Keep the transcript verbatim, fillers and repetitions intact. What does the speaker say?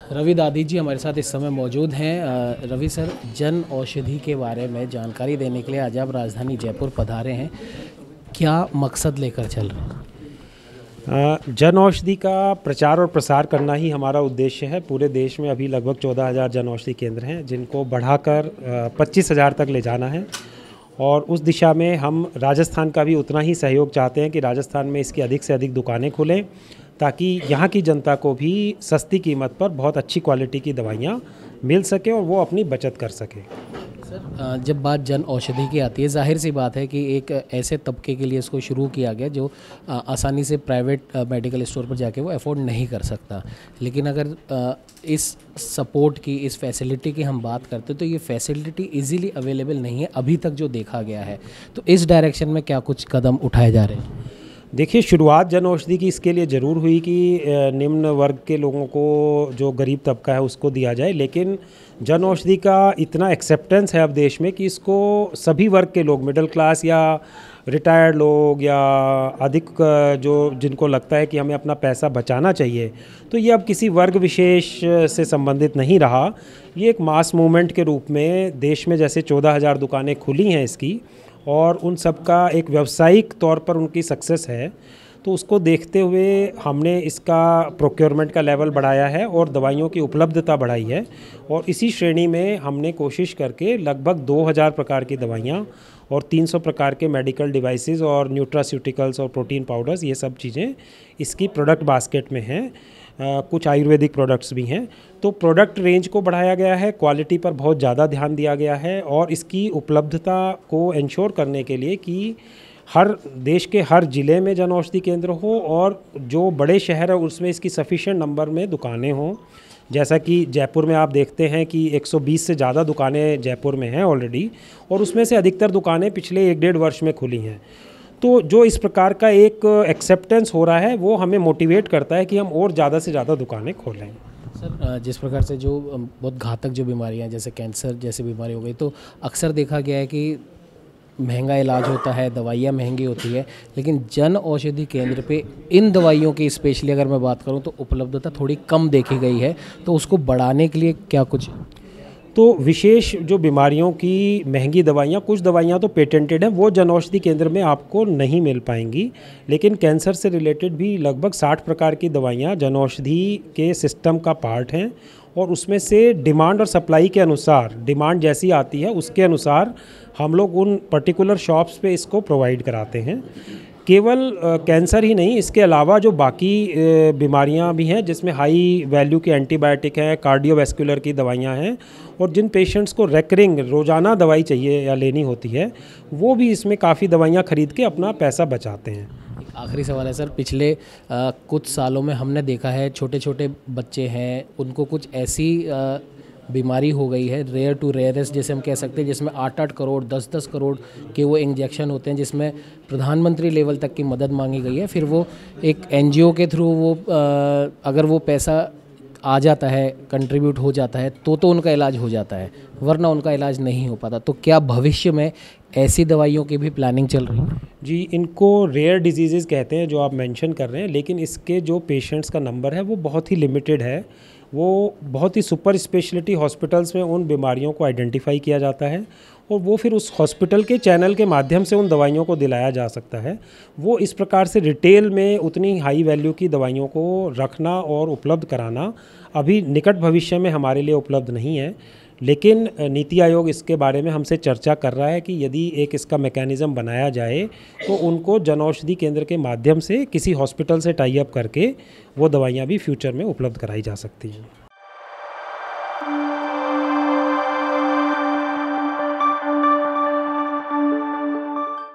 रवि दादी जी हमारे साथ इस समय मौजूद हैं। अ, रवि सर, जन औषधि के बारे में जानकारी देने के लिए आज आप राजधानी जयपुर पधारे हैं, क्या मकसद लेकर चल रहे हैं? अ, जन औषधि का प्रचार और प्रसार करना ही हमारा उद्देश्य है। पूरे देश में अभी लगभग चौदह हज़ार जन औषधि केंद्र हैं, जिनको बढ़ाकर पच्चीस हज़ार तक ले जाना है। और उस दिशा में हम राजस्थान का भी उतना ही सहयोग चाहते हैं कि राजस्थान में इसकी अधिक से अधिक दुकानें खुलें, ताकि यहाँ की जनता को भी सस्ती कीमत पर बहुत अच्छी क्वालिटी की दवाइयाँ मिल सकें और वो अपनी बचत कर सकें। सर, जब बात जन औषधि की आती है, जाहिर सी बात है कि एक ऐसे तबके के लिए इसको शुरू किया गया जो आसानी से प्राइवेट मेडिकल स्टोर पर जाके वो अफोर्ड नहीं कर सकता। लेकिन अगर इस सपोर्ट की, इस फैसिलिटी की हम बात करते तो ये फैसिलिटी इजीली अवेलेबल नहीं है अभी तक जो देखा गया है। तो इस डायरेक्शन में क्या कुछ कदम उठाए जा रहे हैं? देखिए, शुरुआत जन औषधि की इसके लिए ज़रूर हुई कि निम्न वर्ग के लोगों को, जो गरीब तबका है, उसको दिया जाए। लेकिन जन औषधि का इतना एक्सेप्टेंस है अब देश में कि इसको सभी वर्ग के लोग, मिडिल क्लास या रिटायर्ड लोग या अधिक जो जिनको लगता है कि हमें अपना पैसा बचाना चाहिए, तो ये अब किसी वर्ग विशेष से संबंधित नहीं रहा। ये एक मास मूवमेंट के रूप में देश में जैसे चौदह हज़ार दुकानें खुली हैं इसकी, और उन सब का एक व्यावसायिक तौर पर उनकी सक्सेस है, तो उसको देखते हुए हमने इसका प्रोक्योरमेंट का लेवल बढ़ाया है और दवाइयों की उपलब्धता बढ़ाई है। और इसी श्रेणी में हमने कोशिश करके लगभग दो हज़ार प्रकार की दवाइयाँ और तीन सौ प्रकार के मेडिकल डिवाइसेस और न्यूट्रास्यूटिकल्स और प्रोटीन पाउडर्स, ये सब चीज़ें इसकी प्रोडक्ट बास्केट में हैं। Uh, कुछ आयुर्वेदिक प्रोडक्ट्स भी हैं। तो प्रोडक्ट रेंज को बढ़ाया गया है, क्वालिटी पर बहुत ज़्यादा ध्यान दिया गया है, और इसकी उपलब्धता को इंश्योर करने के लिए कि हर देश के हर ज़िले में जन औषधि केंद्र हो, और जो बड़े शहर है उसमें इसकी सफिशिएंट नंबर में दुकानें हों। जैसा कि जयपुर में आप देखते हैं कि एक सौ बीस से ज़्यादा दुकानें जयपुर में हैं ऑलरेडी, और उसमें से अधिकतर दुकानें पिछले एक डेढ़ वर्ष में खुली हैं। तो जो इस प्रकार का एक एक्सेप्टेंस हो रहा है, वो हमें मोटिवेट करता है कि हम और ज़्यादा से ज़्यादा दुकानें खोलें। सर, जिस प्रकार से जो बहुत घातक जो बीमारियां, जैसे कैंसर जैसी बीमारी हो गई, तो अक्सर देखा गया है कि महंगा इलाज होता है, दवाइयाँ महंगी होती है, लेकिन जन औषधि केंद्र पे इन दवाइयों की स्पेशली अगर मैं बात करूँ तो उपलब्धता थोड़ी कम देखी गई है। तो उसको बढ़ाने के लिए क्या कुछ? तो विशेष जो बीमारियों की महंगी दवाइयाँ, कुछ दवाइयाँ तो पेटेंटेड हैं, वो जन औषधि केंद्र में आपको नहीं मिल पाएंगी। लेकिन कैंसर से रिलेटेड भी लगभग साठ प्रकार की दवाइयाँ जन औषधि के सिस्टम का पार्ट हैं, और उसमें से डिमांड और सप्लाई के अनुसार, डिमांड जैसी आती है उसके अनुसार हम लोग उन पर्टिकुलर शॉप्स पे इसको प्रोवाइड कराते हैं। केवल कैंसर ही नहीं, इसके अलावा जो बाकी बीमारियां भी हैं जिसमें हाई वैल्यू की एंटीबायोटिक है, कार्डियोवैस्कुलर की दवाइयां हैं, और जिन पेशेंट्स को रेकरिंग रोज़ाना दवाई चाहिए या लेनी होती है, वो भी इसमें काफ़ी दवाइयां खरीद के अपना पैसा बचाते हैं। आखिरी सवाल है सर, पिछले आ, कुछ सालों में हमने देखा है छोटे छोटे बच्चे हैं, उनको कुछ ऐसी आ, बीमारी हो गई है, रेयर टू रेयरेस्ट जैसे हम कह सकते हैं, जिसमें आठ आठ करोड़ दस दस करोड़ के वो इंजेक्शन होते हैं, जिसमें प्रधानमंत्री लेवल तक की मदद मांगी गई है। फिर वो एक एनजीओ के थ्रू वो आ, अगर वो पैसा आ जाता है, कंट्रीब्यूट हो जाता है, तो तो उनका इलाज हो जाता है, वरना उनका इलाज नहीं हो पाता। तो क्या भविष्य में ऐसी दवाइयों की भी प्लानिंग चल रही है? जी, इनको रेयर डिजीज़ कहते हैं जो आप मेंशन कर रहे हैं, लेकिन इसके जो पेशेंट्स का नंबर है वो बहुत ही लिमिटेड है। वो बहुत ही सुपर स्पेशलिटी हॉस्पिटल्स में उन बीमारियों को आइडेंटिफाई किया जाता है, और वो फिर उस हॉस्पिटल के चैनल के माध्यम से उन दवाइयों को दिलाया जा सकता है। वो इस प्रकार से रिटेल में उतनी हाई वैल्यू की दवाइयों को रखना और उपलब्ध कराना अभी निकट भविष्य में हमारे लिए उपलब्ध नहीं है। लेकिन नीति आयोग इसके बारे में हमसे चर्चा कर रहा है कि यदि एक इसका मैकेनिज़्म बनाया जाए तो उनको जन औषधि केंद्र के माध्यम से किसी हॉस्पिटल से टाई अप करके वो दवाइयाँ भी फ्यूचर में उपलब्ध कराई जा सकती हैं।